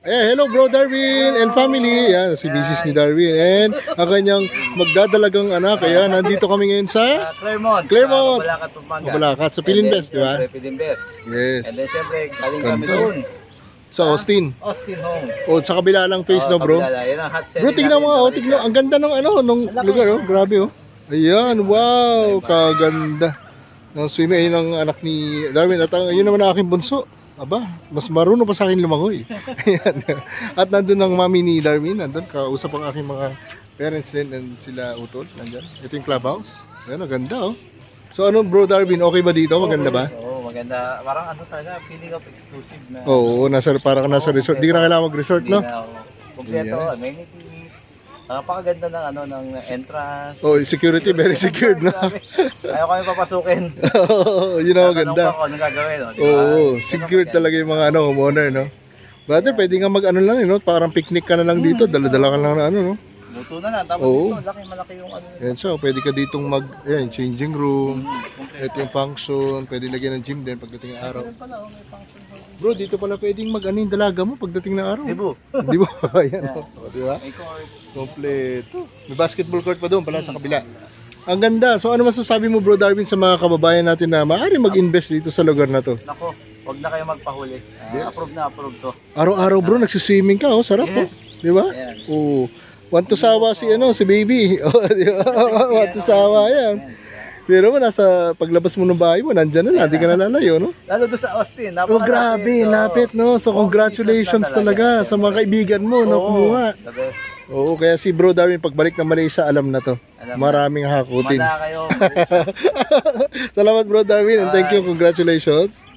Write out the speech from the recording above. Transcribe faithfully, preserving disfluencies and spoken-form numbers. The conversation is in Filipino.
Eh, hello bro Darwin and family. Yan, si misis ni Darwin and ang kanyang magdadalagang anak. Kaya nandito kami ngayon sa Uh, Claremont. Claremont. Sa Mabalacat, Pampanga. Mabalacat, sa Pilinbest, di ba? Pilinbest. Yes. And then syempre, galing kami Ganda. doon. Sa Austin. Austin Homes. O, sa kabila lang face, no bro? Kabilala. Yan ang hot selling Bro, tignan mo natin nga, sa oh, tignan. Ang ganda ng ano, nung Ang laki, lugar, oh. oh. Grabe, oh. Ayan, wow, kaganda. Ng swimming, ayun ang anak ni Darwin. At ang, yun naman ang aking bunso. Aba, mas marunong pa sa akin lumangoy. Ayan. At nandun ang mami ni Darwin, nandun, kausap ang aking mga parents din and sila utol, nandyan. Ito yung clubhouse. Ayan, ang ganda, oh. So ano bro Darwin, okay ba dito? Maganda ba? Oo, maganda. Parang ano talaga, feeling of exclusive na. Oo, nasa, parang nasa Oo, resort. Di ka na kailangan mag-resort, Hindi no? na, oo. Kompleto, Yes. amenities. Napakaganda ng ano ng entrance. Oh, security, very secured, no? Grabe. Ayaw kami papasukin. Oo, yun ang Tatanong maganda. pa kung anong gagawin, no? Di ba? Oo, Yun secured ang talaga yung mga ano, homeowner, no? Brother, pwede nga mag-ano lang, eh, no? Parang picnic ka na lang dito, dala-dala ka lang na ano, no? Luto na lang. Tapos Oo. dito, laki malaki yung ano. Yan siya, pwede ka ditong mag, ayan, changing room. Hmm, kompleto. Ito yung function, pwede lagyan ng gym din pagdating ng araw. Meron pala, oh, may function hall. Bro, dito pala pwedeng mag-ano yung dalaga mo pagdating ng araw. Dibo. Di ba? Ayan, oh, di ba? May court. Kompleto. May basketball court pa doon pala sa kabila. Ang ganda. So ano masasabi mo bro Darwin sa mga kababayan natin na maaari mag-invest dito sa lugar na to? Nako, wag na kayo magpahuli. Ah, Yes. Approve na approve to. Araw-araw bro, nagsiswimming ka, oh, sarap oh. Yes. Di ba? Ayan. Oo. Want to sawa si ano, si baby. Oh, di ba? Want to sawa yan. Pero mo nasa paglabas mo ng bahay mo, nandiyan na lang, hindi ka na lalayo, no? Lalo doon sa Austin, Oh, grabe, lapit, no? So, congratulations talaga sa mga kaibigan mo, no? Kumuha. The best. Oo, kaya si Bro Darwin, pagbalik ng Malaysia, alam na to. Alam na. Maraming hakutin. Manda kayo. Salamat Bro Darwin, and thank you, congratulations.